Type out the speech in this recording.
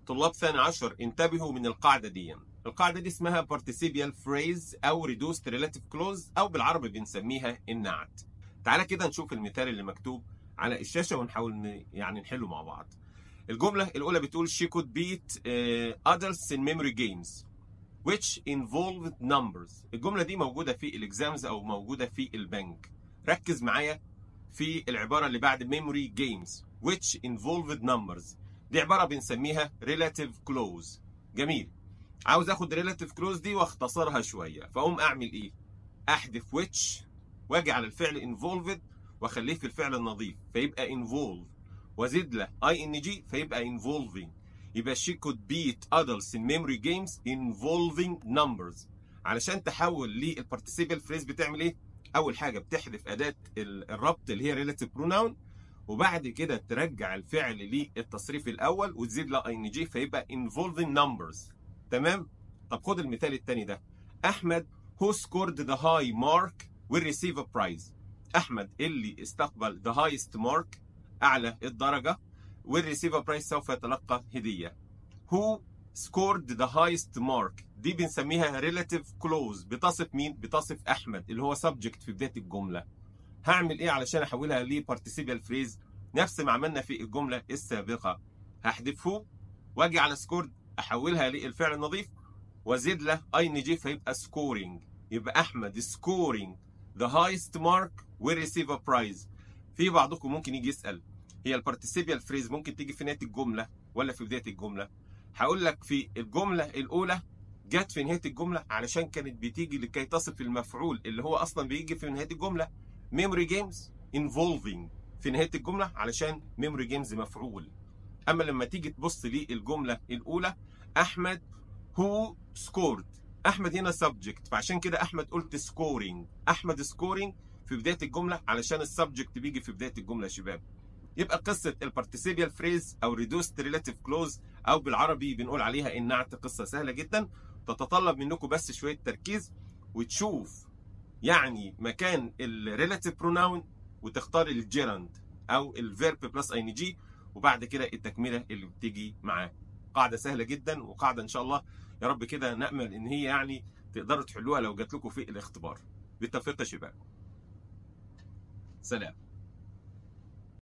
طلاب ثاني عشر انتبهوا من القاعدة دي. القاعدة دي اسمها participial phrase أو reduced relative clause أو بالعربي بنسميها النعت. تعالى كده نشوف المثال اللي مكتوب على الشاشة ونحاول يعني نحله مع بعض. الجملة الأولى بتقول she could beat adults in memory games which involved numbers. الجملة دي موجودة في الإكزامز أو موجودة في البنك. ركز معايا في العبارة اللي بعد memory games which involved numbers. دي عبارة بنسميها relative clause. جميل. عاوز اخد relative clause دي واختصرها شوية، فاقوم اعمل ايه؟ احذف which واجي على الفعل involved واخليه في الفعل النظيف فيبقى involve، وازيد له ing فيبقى involving. يبقى she could beat adults in memory games involving numbers. علشان تحول للparticipial phrase بتعمل ايه؟ اول حاجة بتحذف اداة الربط اللي هي relative pronoun، وبعد كده ترجع الفعل للتصريف الاول وتزيد له ing فيبقى involving numbers. تمام؟ طب خد المثال الثاني ده. احمد who scored the high mark will receive a prize. احمد اللي استقبل the highest mark اعلى الدرجه will receive a prize سوف يتلقى هديه. who scored the highest mark دي بنسميها relative clause. بتصف مين؟ بتصف احمد اللي هو subject في بدايه الجمله. هعمل ايه علشان احولها ل participial phrase؟ نفس ما عملنا في الجمله السابقه. هحذف who واجي على scored احولها للفعل النظيف وازيد له ing فيبقى scoring. يبقى احمد scoring the highest mark will receive a prize. في بعضكم ممكن يجي يسال هي البارتيسيبيال فريز ممكن تيجي في نهايه الجمله ولا في بدايه الجمله؟ هقول لك في الجمله الاولى جت في نهايه الجمله علشان كانت بتيجي لكي تصف المفعول اللي هو اصلا بيجي في نهايه الجمله. memory games involving في نهايه الجمله علشان memory games مفعول. اما لما تيجي تبص للجمله الاولى احمد who scored، احمد هنا subject فعشان كده احمد قلت scoring. احمد scoring في بدايه الجمله علشان السبجكت بيجي في بدايه الجمله يا شباب. يبقى قصه البارتيسيبيال فريز او reduced relative clause او بالعربي بنقول عليها النعت قصه سهله جدا، تتطلب منكم بس شويه تركيز وتشوف يعني مكان الريلاتيف بروناون وتختار الجيرند او الفيرب بلس اي ان جي وبعد كده التكمله اللي بتيجي معاه. قاعده سهله جدا وقاعده ان شاء الله يا رب كده نامل ان هي يعني تقدروا تحلوها لو جات لكم في الاختبار. بالتوفيق يا شباب. سلام.